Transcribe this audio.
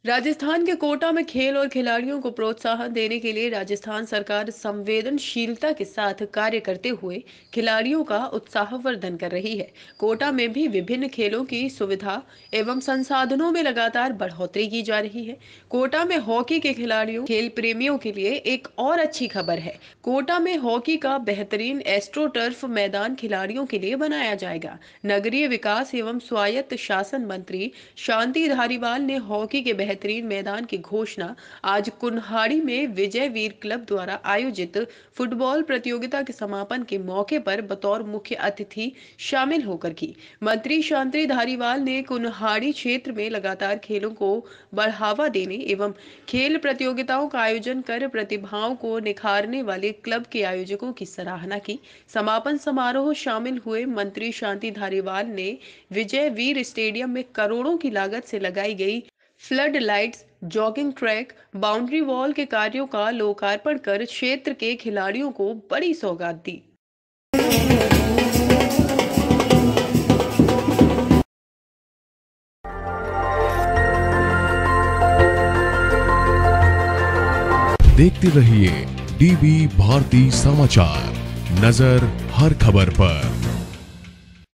राजस्थान के कोटा में खेल और खिलाड़ियों को प्रोत्साहन देने के लिए राजस्थान सरकार संवेदनशीलता के साथ कार्य करते हुए खिलाड़ियों का उत्साहवर्धन कर रही है। कोटा में भी विभिन्न खेलों की सुविधा एवं संसाधनों में लगातार बढ़ोतरी की जा रही है। कोटा में हॉकी के खिलाड़ियों खेल प्रेमियों के लिए एक और अच्छी खबर है। कोटा में हॉकी का बेहतरीन एस्ट्रोटर्फ मैदान खिलाड़ियों के लिए बनाया जाएगा। नगरीय विकास एवं स्वायत्त शासन मंत्री शांति धारीवाल ने हॉकी के बेहतरीन मैदान की घोषणा आज कुन्हाड़ी में विजय वीर क्लब द्वारा आयोजित फुटबॉल प्रतियोगिता के समापन के मौके पर बतौर मुख्य अतिथि शामिल होकर की। मंत्री शांति धारीवाल ने कुन्हाड़ी क्षेत्र में लगातार खेलों को बढ़ावा देने एवं खेल प्रतियोगिताओं का आयोजन कर प्रतिभाओं को निखारने वाले क्लब के आयोजकों की सराहना की। समापन समारोह शामिल हुए मंत्री शांति धारीवाल ने विजय वीर स्टेडियम में करोड़ों की लागत से लगाई गई flood lights, jogging track, boundary wall के कार्यों का लोकार्पण कर क्षेत्र के खिलाड़ियों को बड़ी सौगात दी। देखते रहिए डीबी भारती समाचार, नजर हर खबर पर।